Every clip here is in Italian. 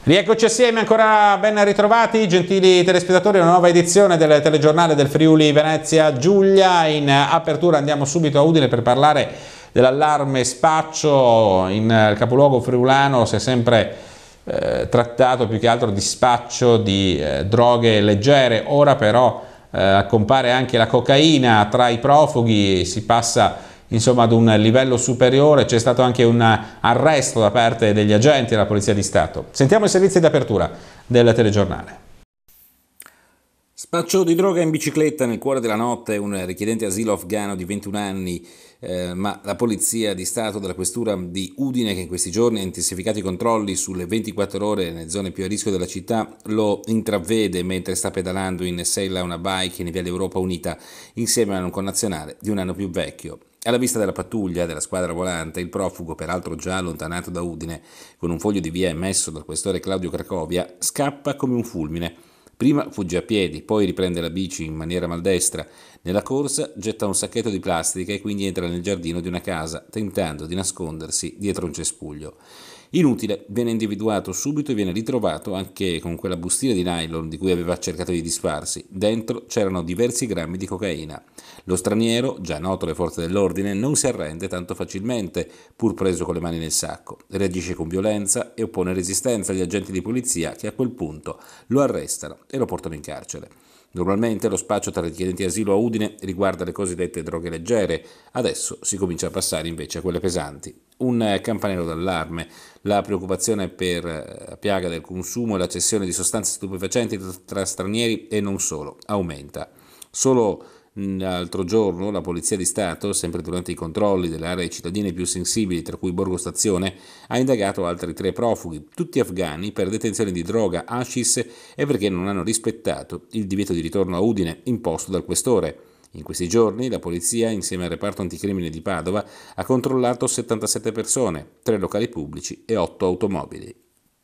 Rieccoci assieme, ancora ben ritrovati, gentili telespettatori, una nuova edizione del telegiornale del Friuli Venezia Giulia. In apertura andiamo subito a Udine per parlare dell'allarme spaccio. In capoluogo friulano si è sempre trattato più che altro di spaccio di droghe leggere. Ora però compare anche la cocaina tra i profughi, si passa insomma ad un livello superiore. C'è stato anche un arresto da parte degli agenti della Polizia di Stato. Sentiamo i servizi di apertura del telegiornale. Spaccio di droga in bicicletta nel cuore della notte, un richiedente asilo afghano di 21 anni, ma la Polizia di Stato della Questura di Udine, che in questi giorni ha intensificato i controlli sulle 24 ore nelle zone più a rischio della città, lo intravede mentre sta pedalando in sella a una bike in Viale Europa Unita insieme a un connazionale di un anno più vecchio. Alla vista della pattuglia della squadra volante, il profugo, peraltro già allontanato da Udine, con un foglio di via emesso dal questore Claudio Cracovia, scappa come un fulmine. Prima fugge a piedi, poi riprende la bici in maniera maldestra. Nella corsa getta un sacchetto di plastica e quindi entra nel giardino di una casa, tentando di nascondersi dietro un cespuglio. Inutile, viene individuato subito e viene ritrovato anche con quella bustina di nylon di cui aveva cercato di disfarsi. Dentro c'erano diversi grammi di cocaina. Lo straniero, già noto alle forze dell'ordine, non si arrende tanto facilmente, pur preso con le mani nel sacco. Reagisce con violenza e oppone resistenza agli agenti di polizia che a quel punto lo arrestano e lo portano in carcere. Normalmente lo spaccio tra richiedenti asilo a Udine riguarda le cosiddette droghe leggere, adesso si comincia a passare invece a quelle pesanti. Un campanello d'allarme, la preoccupazione per la piaga del consumo e la cessione di sostanze stupefacenti tra stranieri e non solo, aumenta. Solo l'altro giorno la Polizia di Stato, sempre durante i controlli delle aree cittadine più sensibili, tra cui Borgo Stazione, ha indagato altri 3 profughi, tutti afghani, per detenzione di droga, hashish e perché non hanno rispettato il divieto di ritorno a Udine imposto dal questore. In questi giorni la polizia, insieme al reparto anticrimine di Padova, ha controllato 77 persone, 3 locali pubblici e 8 automobili.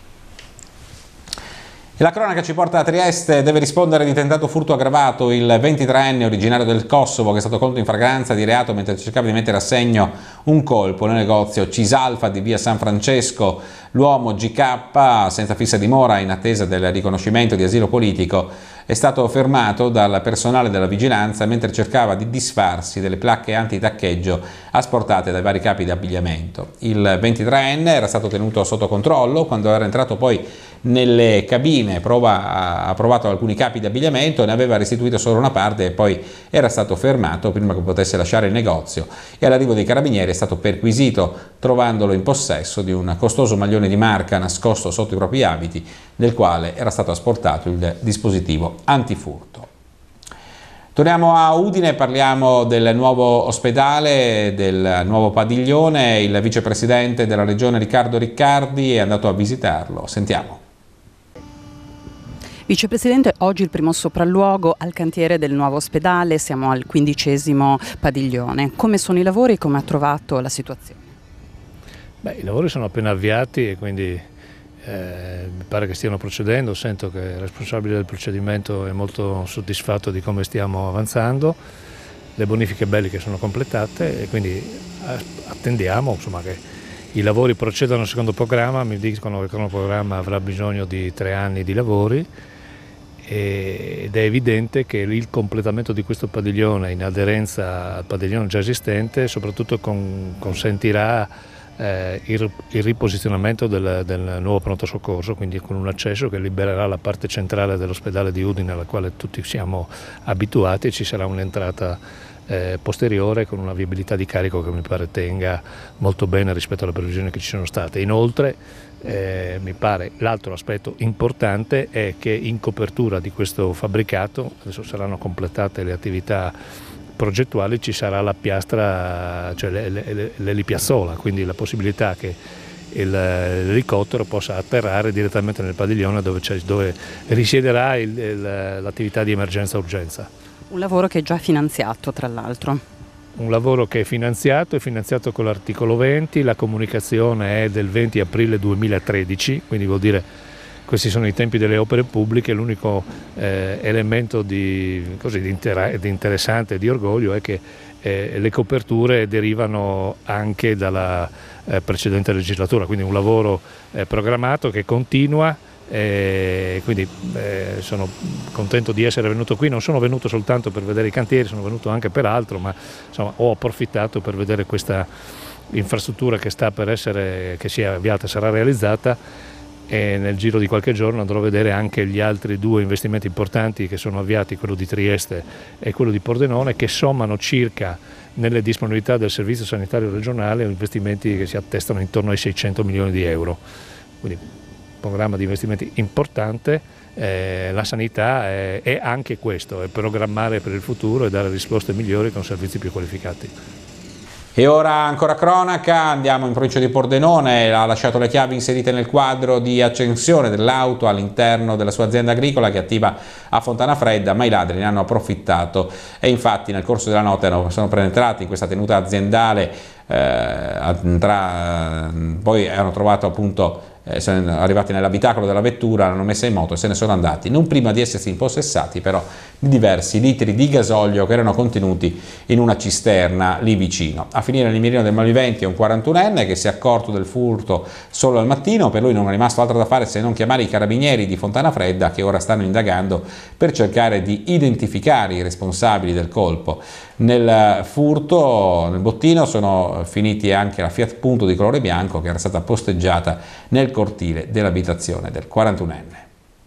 E la cronaca ci porta a Trieste, deve rispondere di tentato furto aggravato il 23enne originario del Kosovo che è stato colto in flagranza di reato mentre cercava di mettere a segno un colpo nel negozio Cisalfa di via San Francesco. L'uomo GK, senza fissa dimora in attesa del riconoscimento di asilo politico, è stato fermato dal personale della vigilanza mentre cercava di disfarsi delle placche antitaccheggio asportate dai vari capi di abbigliamento. Il 23enne era stato tenuto sotto controllo quando era entrato poi nelle cabine, ha provato alcuni capi di abbigliamento, ne aveva restituito solo una parte e poi era stato fermato prima che potesse lasciare il negozio e all'arrivo dei carabinieri è stato perquisito trovandolo in possesso di un costoso maglione di marca nascosto sotto i propri abiti nel quale era stato asportato il dispositivo antifurto. Torniamo a Udine, parliamo del nuovo ospedale, del nuovo padiglione. Il vicepresidente della regione Riccardo Riccardi è andato a visitarlo. Sentiamo. Vicepresidente, oggi il primo sopralluogo al cantiere del nuovo ospedale, siamo al 15° padiglione. Come sono i lavori e come ha trovato la situazione? I lavori sono appena avviati e quindi mi pare che stiano procedendo, sento che il responsabile del procedimento è molto soddisfatto di come stiamo avanzando, le bonifiche belliche sono completate e quindi attendiamo insomma, che i lavori procedano secondo programma. Mi dicono che il cronoprogramma avrà bisogno di 3 anni di lavori ed è evidente che il completamento di questo padiglione in aderenza al padiglione già esistente soprattutto consentirà il riposizionamento del nuovo pronto soccorso, quindi con un accesso che libererà la parte centrale dell'ospedale di Udine alla quale tutti siamo abituati e ci sarà un'entrata posteriore con una viabilità di carico che mi pare tenga molto bene rispetto alle previsioni che ci sono state. Inoltre mi pare l'altro aspetto importante è che in copertura di questo fabbricato, adesso saranno completate le attività progettuali, ci sarà la piastra, cioè l'elipiazzola, quindi la possibilità che l'elicottero possa atterrare direttamente nel padiglione dove risiederà l'attività di emergenza-urgenza. Un lavoro che è già finanziato, tra l'altro. Un lavoro che è finanziato con l'articolo 20, la comunicazione è del 20 aprile 2013, quindi vuol dire questi sono i tempi delle opere pubbliche. L'unico elemento di interessante e di orgoglio è che le coperture derivano anche dalla precedente legislatura, quindi un lavoro programmato che continua quindi sono contento di essere venuto qui. Non sono venuto soltanto per vedere i cantieri, sono venuto anche per altro, ma insomma ho approfittato per vedere questa infrastruttura che si è avviata e sarà realizzata, e nel giro di qualche giorno andrò a vedere anche gli altri 2 investimenti importanti che sono avviati, quello di Trieste e quello di Pordenone, che sommano circa, nelle disponibilità del Servizio Sanitario Regionale, investimenti che si attestano intorno ai 600 milioni di euro. Quindi un programma di investimenti importante. La sanità è anche questo, è programmare per il futuro e dare risposte migliori con servizi più qualificati. E ora ancora cronaca, andiamo in provincia di Pordenone. Ha lasciato le chiavi inserite nel quadro di accensione dell'auto all'interno della sua azienda agricola che è attiva a Fontana Fredda, ma i ladri ne hanno approfittato e infatti nel corso della notte sono penetrati in questa tenuta aziendale, poi hanno trovato appunto, sono arrivati nell'abitacolo della vettura, l'hanno messa in moto e se ne sono andati, non prima di essersi impossessati però di diversi litri di gasolio che erano contenuti in una cisterna lì vicino. A finire nel mirino del malviventi è un 41enne che si è accorto del furto solo al mattino. Per lui non è rimasto altro da fare se non chiamare i carabinieri di Fontana Fredda, che ora stanno indagando per cercare di identificare i responsabili del colpo. Nel furto, nel bottino, sono finiti anche la Fiat Punto di colore bianco che era stata posteggiata nel cortile dell'abitazione del 41enne.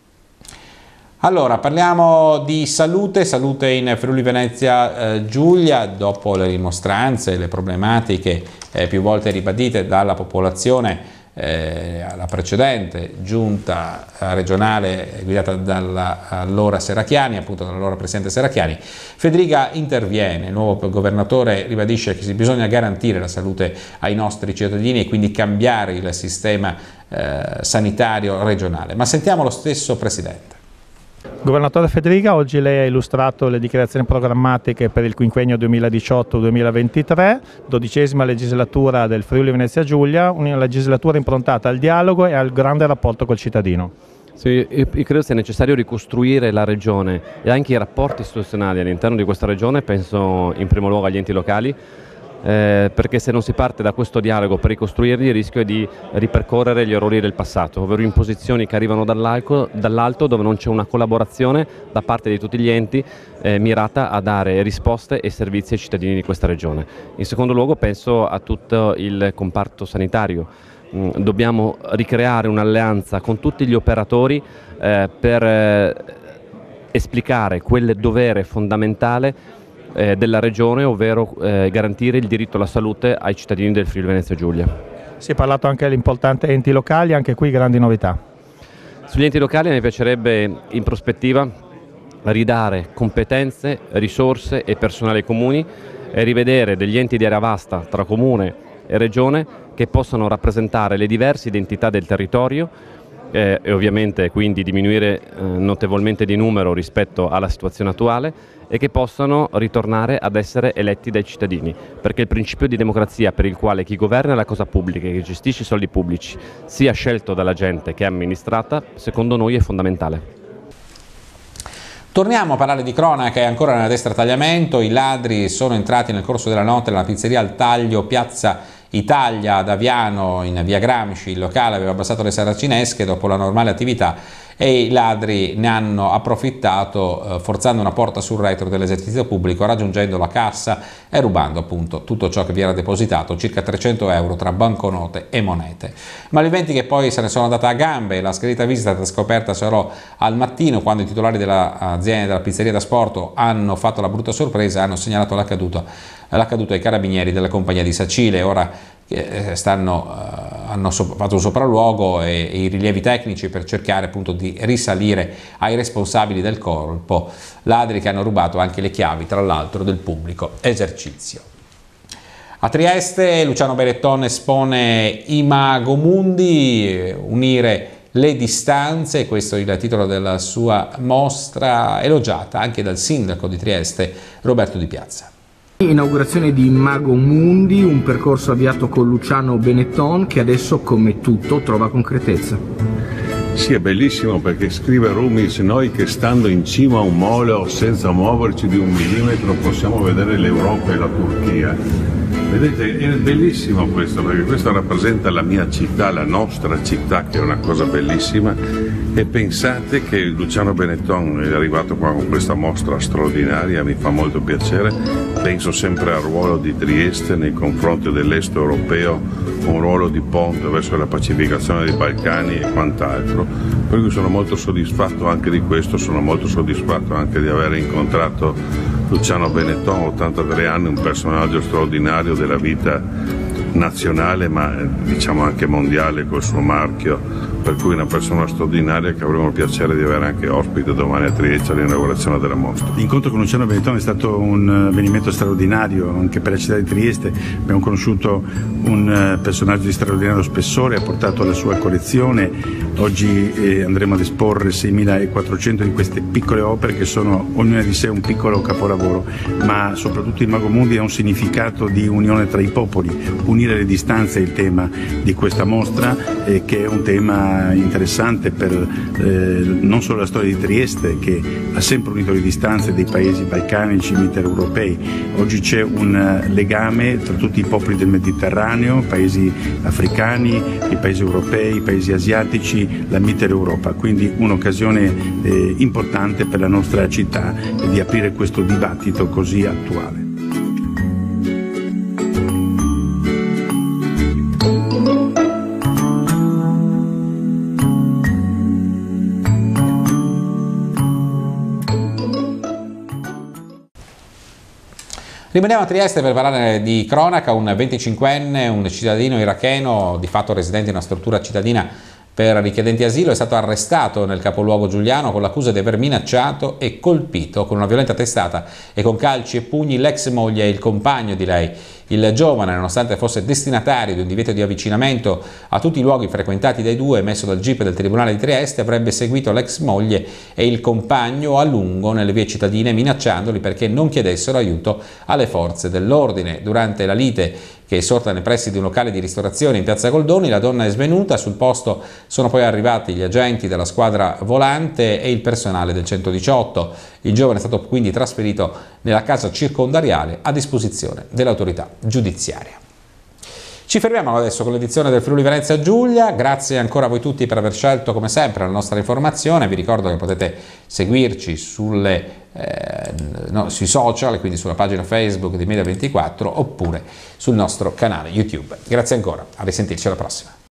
Allora, parliamo di salute in Friuli Venezia Giulia. Dopo le rimostranze e le problematiche più volte ribadite dalla popolazione alla precedente giunta regionale guidata dall'allora Serracchiani, appunto dall'allora presidente Serracchiani, Federica interviene. Il nuovo governatore ribadisce che bisogna garantire la salute ai nostri cittadini e quindi cambiare il sistema sanitario regionale. Ma sentiamo lo stesso presidente. Governatore Federica, oggi lei ha illustrato le dichiarazioni programmatiche per il quinquennio 2018-2023, 12ª legislatura del Friuli Venezia Giulia, una legislatura improntata al dialogo e al grande rapporto col cittadino. Sì, io credo sia necessario ricostruire la regione e anche i rapporti istituzionali all'interno di questa regione, penso in primo luogo agli enti locali, perché se non si parte da questo dialogo per ricostruirli il rischio è di ripercorrere gli errori del passato, ovvero imposizioni che arrivano dall'alto dove non c'è una collaborazione da parte di tutti gli enti mirata a dare risposte e servizi ai cittadini di questa regione. In secondo luogo penso a tutto il comparto sanitario. Dobbiamo ricreare un'alleanza con tutti gli operatori per esplicare quel dovere fondamentale della regione, ovvero garantire il diritto alla salute ai cittadini del Friuli Venezia Giulia. Si è parlato anche dell'importante enti locali, anche qui grandi novità. Sugli enti locali mi piacerebbe in prospettiva ridare competenze, risorse e personale ai comuni e rivedere degli enti di area vasta tra comune e regione che possano rappresentare le diverse identità del territorio e ovviamente quindi diminuire notevolmente di numero rispetto alla situazione attuale e che possano ritornare ad essere eletti dai cittadini, perché il principio di democrazia per il quale chi governa la cosa pubblica e che gestisce i soldi pubblici sia scelto dalla gente che è amministrata, secondo noi è fondamentale. Torniamo a parlare di cronaca e ancora nella destra tagliamento. I ladri sono entrati nel corso della notte nella pizzeria Al Taglio, piazza Italia ad Aviano in via Gramsci. Il locale aveva abbassato le saracinesche dopo la normale attività e i ladri ne hanno approfittato forzando una porta sul retro dell'esercizio pubblico, raggiungendo la cassa e rubando appunto tutto ciò che vi era depositato, circa 300 euro tra banconote e monete. Malviventi che poi se ne sono andate a gambe. La scritta visita è stata scoperta solo al mattino, quando i titolari dell'azienda della pizzeria da sport hanno fatto la brutta sorpresa e hanno segnalato l'accaduto ai carabinieri della compagnia di Sacile. Ora hanno fatto un sopralluogo e i rilievi tecnici per cercare appunto di risalire ai responsabili del colpo, ladri che hanno rubato anche le chiavi tra l'altro del pubblico esercizio. A Trieste Luciano Beretton espone Imago Mundi, unire le distanze, questo è il titolo della sua mostra, elogiata anche dal sindaco di Trieste Roberto Di Piazza. Inaugurazione di Imago Mundi, un percorso avviato con Luciano Benetton che adesso, come tutto, trova concretezza. Sì, è bellissimo perché scrive Rumis, noi che stando in cima a un mole o senza muoverci di 1 millimetro possiamo vedere l'Europa e la Turchia. Vedete, è bellissimo questo perché questo rappresenta la mia città, la nostra città, che è una cosa bellissima, E pensate che Luciano Benetton è arrivato qua con questa mostra straordinaria, mi fa molto piacere. Penso sempre al ruolo di Trieste nei confronti dell'est europeo, un ruolo di ponte verso la pacificazione dei Balcani e quant'altro. Per cui sono molto soddisfatto anche di questo, sono molto soddisfatto anche di aver incontrato Luciano Benetton, 83 anni, un personaggio straordinario della vita nazionale ma diciamo anche mondiale col suo marchio, per cui una persona straordinaria che avremo il piacere di avere anche ospite domani a Trieste all'inaugurazione della mostra. L'incontro con Luciano Benetton è stato un avvenimento straordinario anche per la città di Trieste. Abbiamo conosciuto un personaggio di straordinario spessore, ha portato la sua collezione. Oggi andremo ad esporre 6.400 di queste piccole opere che sono ognuna di sé un piccolo capolavoro, ma soprattutto il Mago Mundi ha un significato di unione tra i popoli. Unire le distanze è il tema di questa mostra, che è un tema interessante per non solo la storia di Trieste, che ha sempre unito le distanze dei paesi balcanici, mitteleuropei. Oggi c'è un legame tra tutti i popoli del Mediterraneo, paesi africani, i paesi europei, i paesi asiatici, la Mitteleuropa, quindi un'occasione importante per la nostra città di aprire questo dibattito così attuale. Rimaniamo a Trieste per parlare di cronaca. Un 25enne, un cittadino iracheno di fatto residente in una struttura cittadina per richiedenti asilo, è stato arrestato nel capoluogo giuliano con l'accusa di aver minacciato e colpito con una violenta testata e con calci e pugni l'ex moglie e il compagno di lei. Il giovane, nonostante fosse destinatario di un divieto di avvicinamento a tutti i luoghi frequentati dai due emesso dal GIP del Tribunale di Trieste, avrebbe seguito l'ex moglie e il compagno a lungo nelle vie cittadine minacciandoli perché non chiedessero aiuto alle forze dell'ordine. Durante la lite che è sorta nei pressi di un locale di ristorazione in piazza Goldoni, la donna è svenuta. Sul posto sono poi arrivati gli agenti della squadra volante e il personale del 118. Il giovane è stato quindi trasferito nella casa circondariale a disposizione dell'autorità giudiziaria. Ci fermiamo adesso con l'edizione del Friuli Venezia Giulia. Grazie ancora a voi tutti per aver scelto come sempre la nostra informazione. Vi ricordo che potete seguirci sui social, quindi sulla pagina Facebook di Media24 oppure sul nostro canale YouTube. Grazie ancora, a risentirci alla prossima.